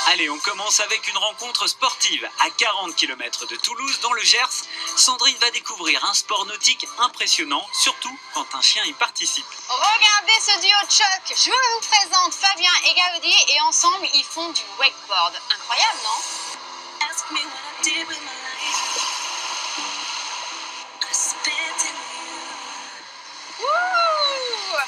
Allez, on commence avec une rencontre sportive. À 40 km de Toulouse, dans le Gers, Sandrine va découvrir un sport nautique impressionnant, surtout quand un chien y participe. Regardez ce duo de choc. Je vous présente Fabien et Gaudi et ensemble, ils font du wakeboard. Incroyable, non? Wouh!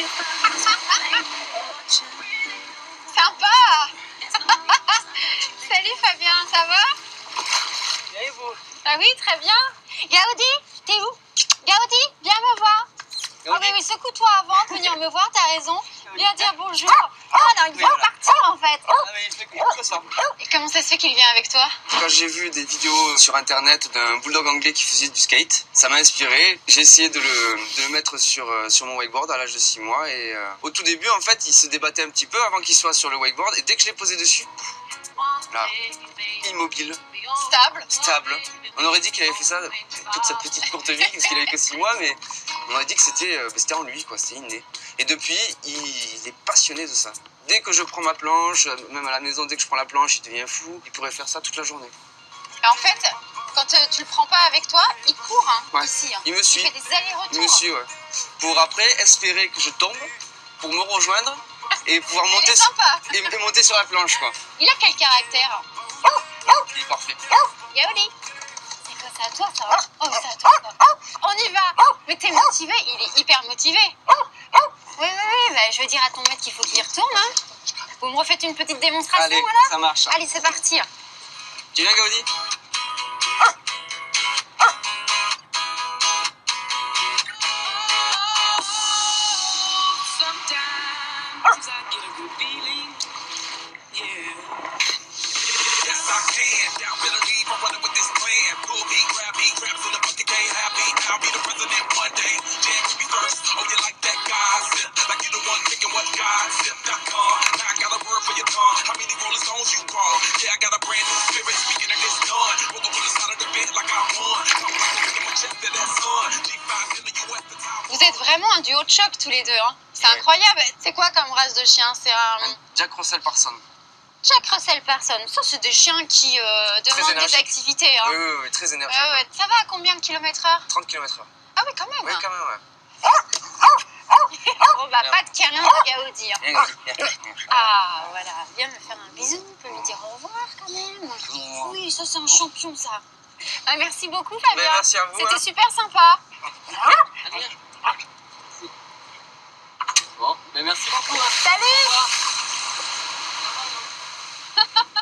Sympa! Salut Fabien, ça va? Et vous? Ah oui, très bien. Gaudi, t'es où? Gaudi, viens me voir. Oh mais oui, secoue-toi avant de venir me voir, t'as raison. Viens dire bonjour. Oh non, il vient partir en fait. Ah mais il fait que ça. Et comment ça se fait qu'il vient avec toi? Quand j'ai vu des vidéos sur internet d'un bulldog anglais qui faisait du skate, ça m'a inspiré. J'ai essayé de le mettre sur mon wakeboard à l'âge de 6 mois et au tout début en fait il se débattait un petit peu avant qu'il soit sur le wakeboard et dès que je l'ai posé dessus, là, immobile, stable. On aurait dit qu'il avait fait ça toute sa petite courte vie parce qu'il avait que 6 mois mais on aurait dit que c'était en lui quoi, c'était inné. Et depuis il est passionné de ça. Dès que je prends ma planche, même à la maison, dès que je prends la planche, il devient fou. Il pourrait faire ça toute la journée. En fait, quand tu le prends pas avec toi, il court Ouais. ici. Il me suit. Il fait des allers-retours. Il me suit, ouais. Pour après espérer que je tombe, pour me rejoindre et pouvoir monter, et monter sur la planche, quoi. Il a quel caractère? Il est parfait. Gaudi, c'est quoi, c'est à toi ça? Oh, c'est à toi ça. On y va. Mais t'es motivé, il est hyper motivé. Oui, bah, je vais dire à ton maître qu'il faut qu'il y retourne. Vous me refaites une petite démonstration, Allez, voilà? ça marche. Allez, c'est parti. Tu viens, Gaudi? Vous êtes vraiment un duo de choc tous les deux. C'est incroyable. C'est quoi comme race de chien? C'est un Jack Russell Parson. Jack Russell Parson. Ça, c'est des chiens qui demandent des activités. Oui, très énergique. Ouais. Ça va à combien de kilomètres/heure? 30 km/h. Ah oui, quand même. Oui, quand même, ouais. Oh, bah, pas de câlin de Gaudi. Viens, Gaudi. Viens. Ah, voilà. Viens me faire un bisou. On peut lui dire au revoir quand même. Oui, ça, c'est un champion, ça. Ah, merci beaucoup, Fabien. Merci à vous. C'était super sympa. Bon, merci beaucoup. Salut.